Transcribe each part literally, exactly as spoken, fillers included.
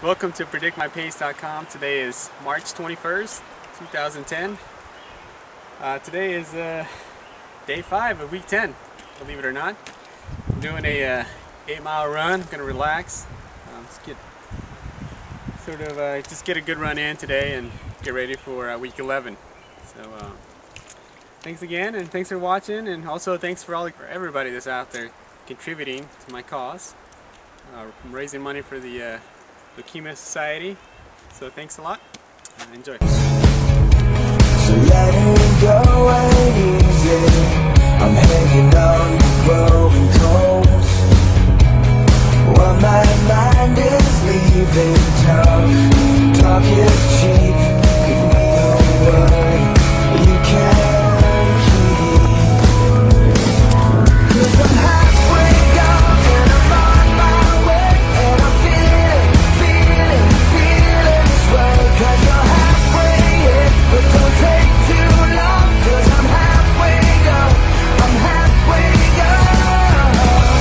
Welcome to predict my pace dot com. Today is March twenty-first, two thousand ten. Uh, today is uh, day five of week ten, believe it or not. I'm doing a uh, eight mile run. I'm going to relax. Um, let's get sort of uh, just get a good run in today and get ready for uh, week eleven. So uh, thanks again, and thanks for watching, and also thanks for all for everybody that's out there contributing to my cause. Uh, I'm raising money for the uh, Leukemia Society, so thanks a lot, and enjoy. So let it go ain't easy. I'm hanging on to growing cold. While my mind is leaving town. Talk is cheap. Give me a word you can keep. 'Cause I'm halfway down and I'm on my way, and I'm feeling, feeling, feeling this way. 'Cause you're halfway in, but don't take too long. 'Cause I'm halfway gone, I'm halfway gone.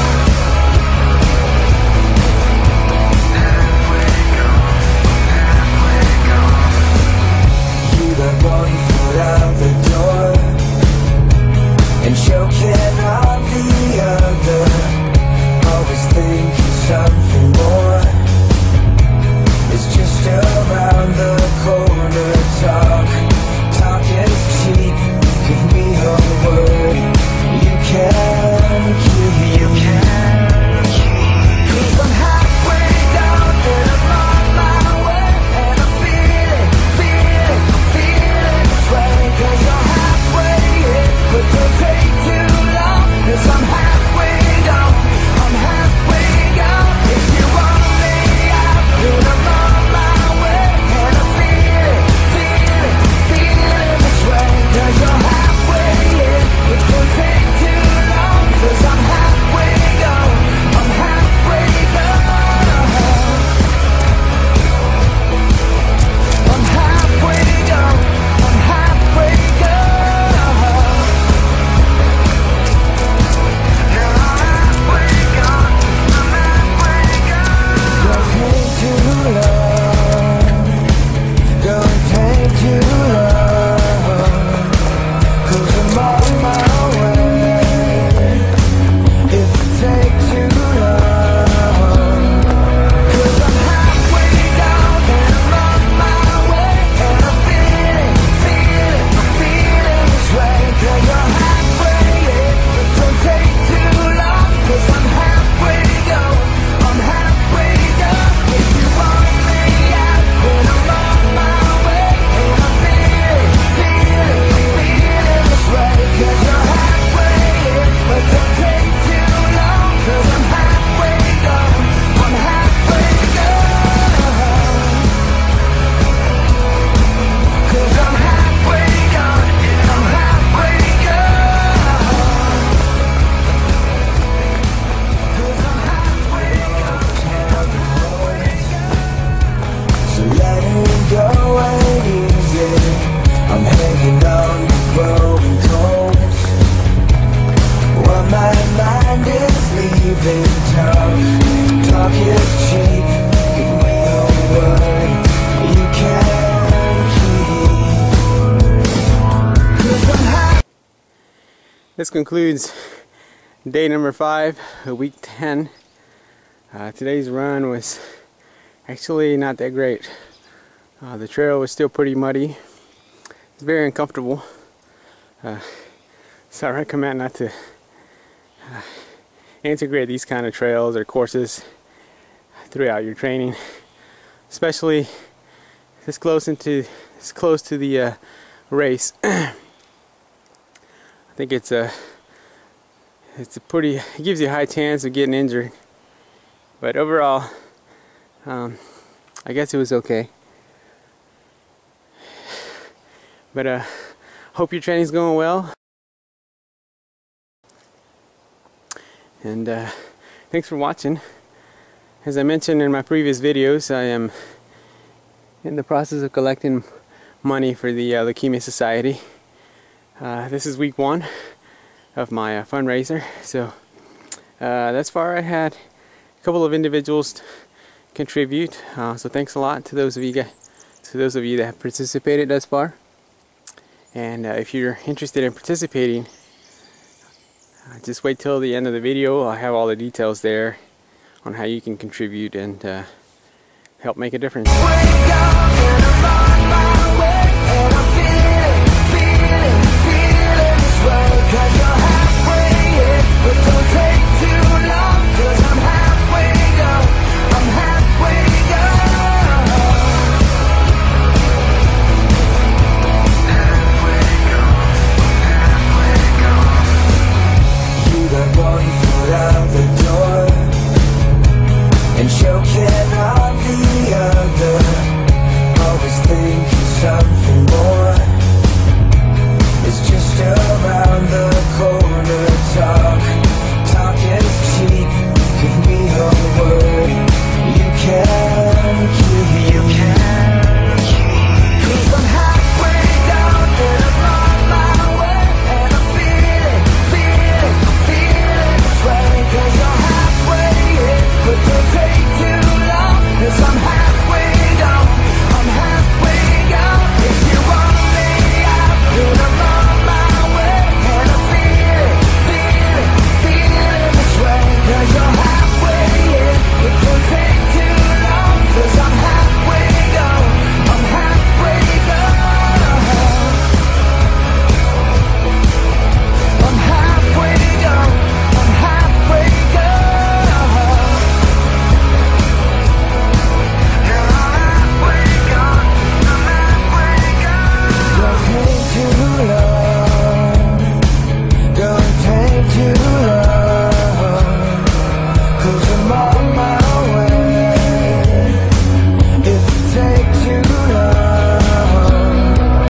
Halfway gone, halfway gone. You got one foot out the door and choking on the other. Always thinking something more is just around the corner. Talk, talk is cheap. Give me a word you can keep. You can keep. 'Cause I'm halfway down and I'm on my way, and I'm feeling, feeling, feeling this way. 'Cause you're halfway in, but don't take too long. 'Cause I'm halfway down, I'm halfway down. If you want me out, then I'm on my way, and I'm feeling, feeling, feeling this way. 'Cause you're halfway in, but don't take too long. 'Cause I'm halfway down, I'm halfway down. I'm halfway down, I'm halfway down. Yeah, I'm halfway gone, I'm halfway gone. Don't take too long, don't take too long. 'Cause I'm on my way, if it takes too long. 'Cause I'm halfway down and I'm on my way, and I'm feeling, feeling, feeling this way. 'Cause you're halfway in, but don't take too long. 'Cause I'm halfway down, I'm halfway down. If you want me out, then I'm on my way, and I'm feeling, feeling, feeling this way. 'Cause you're halfway in, but don't take too long. 'Cause I'm halfway down, I'm halfway down. 'Cause I'm halfway down, I'm halfway down. 'Cause I'm halfway down, I'm halfway down. So let it go ain't easy. I'm hanging on to growing cold. While my mind is leaving town. Talk is cheap. Give me a word you can keep. 'Cause I'm half. This concludes day number five of week ten. Uh, today's run was actually not that great. Uh, the trail was still pretty muddy. It's very uncomfortable. Uh, so I recommend not to uh, integrate these kind of trails or courses throughout your training, especially this close into this close to the uh, race. I think it's a it's a pretty it gives you a high chance of getting injured, but overall um, I guess it was okay. But uh, hope your training's going well, and uh, thanks for watching. As I mentioned in my previous videos, I am in the process of collecting money for the uh, Leukemia Society. Uh, this is week one of my uh, fundraiser, so uh, thus far I had a couple of individuals contribute. Uh, so thanks a lot to those of you guys, to those of you that have participated thus far. And uh, if you're interested in participating, uh, just wait till the end of the video. I'll have all the details there on how you can contribute and uh, help make a difference. Wake up.